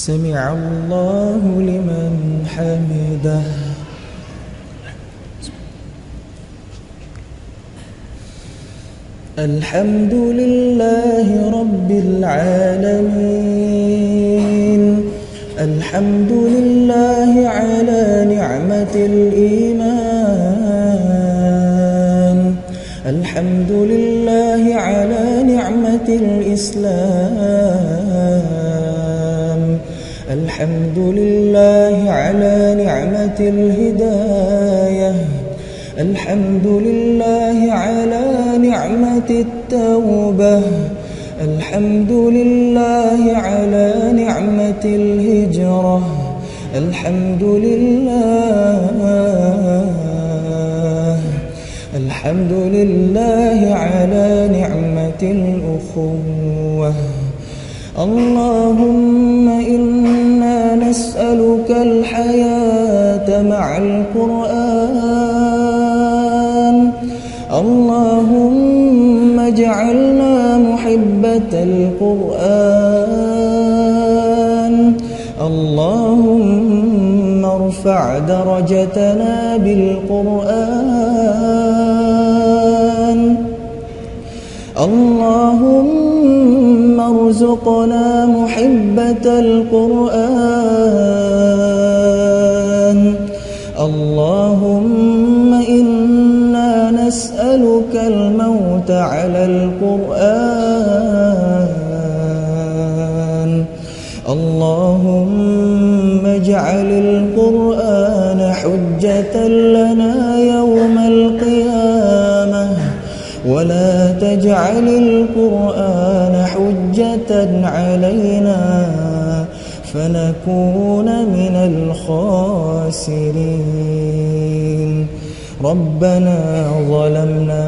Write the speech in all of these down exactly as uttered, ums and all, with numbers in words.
سمع الله لمن حمده. الحمد لله رب العالمين. الحمد لله على نعمة الإيمان. الحمد لله على نعمة الإسلام. الحمد لله على نعمة الهداية. الحمد لله على نعمة التوبة. الحمد لله على نعمة الهجرة. الحمد لله الحمد لله على نعمة الأخوة. اللهم إنا نسألك الحياة مع القرآن. اللهم اجعلنا محبة القرآن. اللهم ارفع درجتنا بالقرآن. اللهم ارزقنا محبة القرآن. اللهم إنا نسألك الموت على القرآن. اللهم اجعل القرآن حجة لنا يوم القيامة، ولا تجعل القرآن حجة علينا فنكون من الخاسرين. ربنا ظلمنا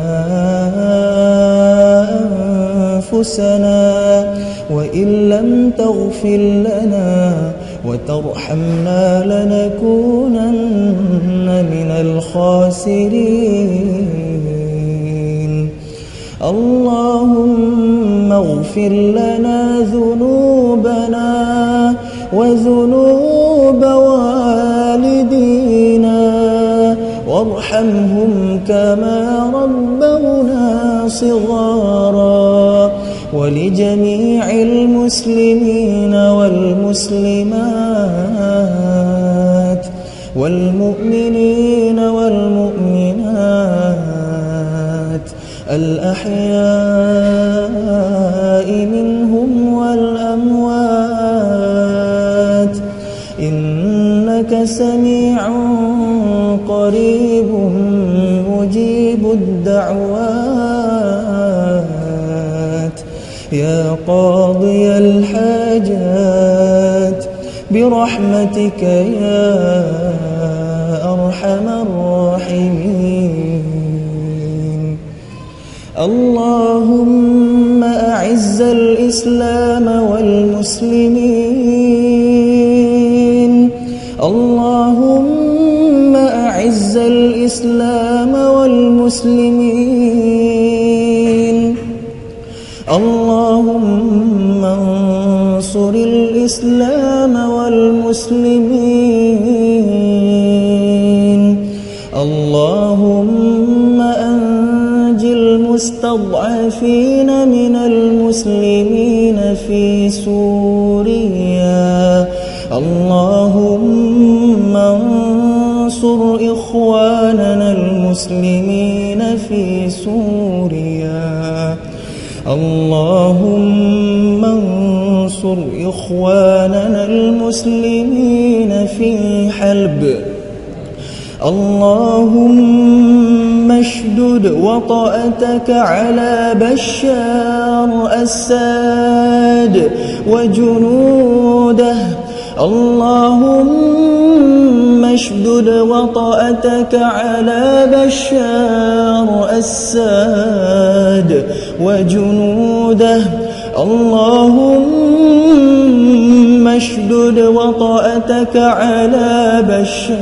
أنفسنا وإن لم تغفر لنا وترحمنا لنكونن من الخاسرين. اللهم اغفر لنا ذنوبنا وذنوب والدينا وارحمهم كما ربونا صغارا. ولجميع المسلمين والمسلمات والمؤمنين والمؤمنات الأحياء منهم والأموات، إنك سميع قريب مجيب الدعوات. يا قاضي الحاجات برحمتك يا أرحم الراحمين. اللهم أعز الإسلام والمسلمين. اللهم أعز الإسلام والمسلمين. اللهم انصر الإسلام والمسلمين. اللهم أنج المستضعفين من المسلمين في سوريا. اللهم انصر إخواننا المسلمين في سوريا. اللهم انصر إخواننا المسلمين في حلب. اللهم اشدد وطأتك على بشار الأسد وجنوده. اللهم اشدد وطأتك على بشار الأسد وجنوده. اللهم اشدد وطأتك على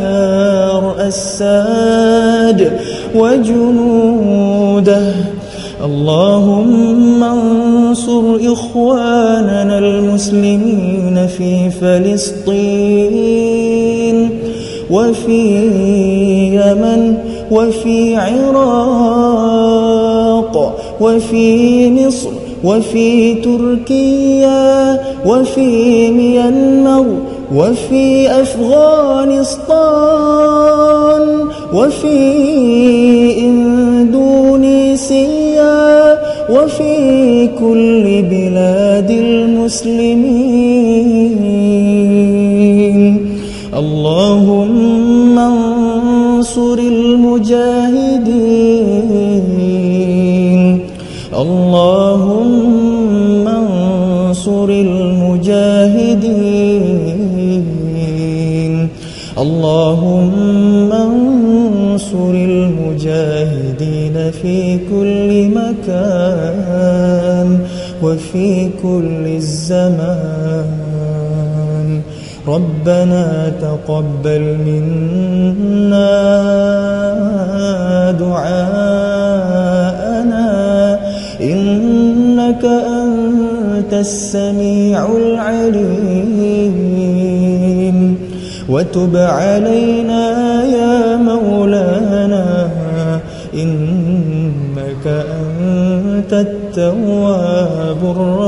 بشار الأسد وجنوده. اللهم انصر إخواننا المسلمين في فلسطين وفي يمن وفي عراق وفي مصر وفي تركيا وفي ميانمار وفي أفغانستان وفي إندونيسيا وفي كل بلاد المسلمين. اللهم انصر المجاهدين اللهم انصر المجاهدين اللهم انصر المجاهدين في كل مكان وفي كل الزمان. ربنا تقبل منا دعاءنا إنك أنت السميع العليم وتب علينا يا مولانا إنك أنت التواب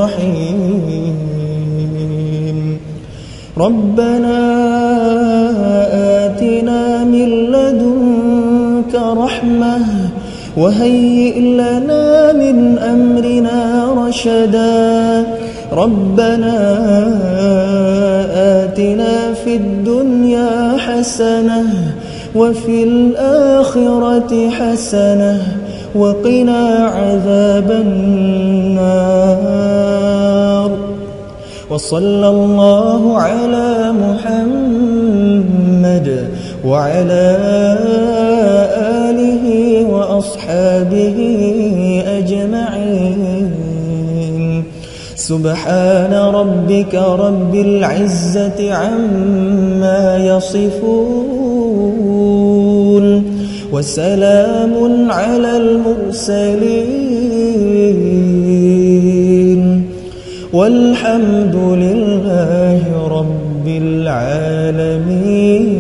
الرحيم. ربنا آتنا من لدنك رحمة وهيئ لنا من أمرنا رشدا. ربنا آتنا في الدنيا حسنة وفي الآخرة حسنة وقنا عذاب النار. وصلى الله على محمد وعلى آله وأصحابه أجمعين. سبحان ربك رب العزة عما يصفون وسلام على المرسلين والحمد لله رب العالمين.